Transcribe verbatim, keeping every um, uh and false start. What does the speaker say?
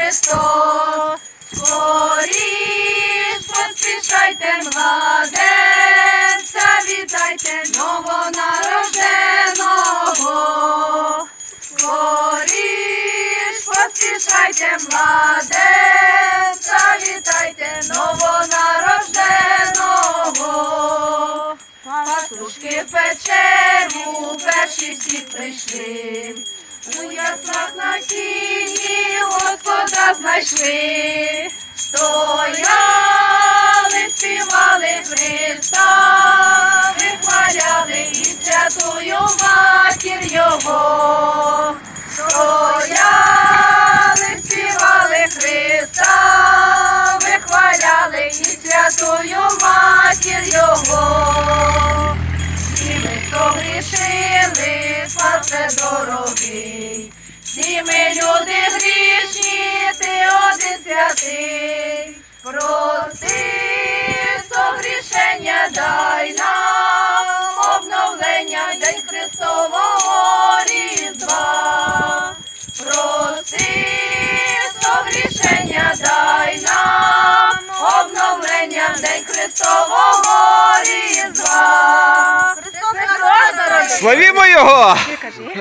Христос. Скоріш поспішайте, младенця, вітайте новонародженого. Скоріш поспішайте, младенця, вітайте новонародженого. Пастушки в печеру перші всі прийшли, у яслах на сіні Господа знайшли. Стояли, співали Христа, вихваляли і святую матір Його. Стояли, співали Христа, вихваляли і святую матір Його. І ми согрішили, спасе дорогий, всі ми люди грішні, ти один святий. Прости, согрішення дай нам, обновлення день Христового Різдва. Прости, согрішення дай нам, обновлення день Христового Різдва. Славімо Його!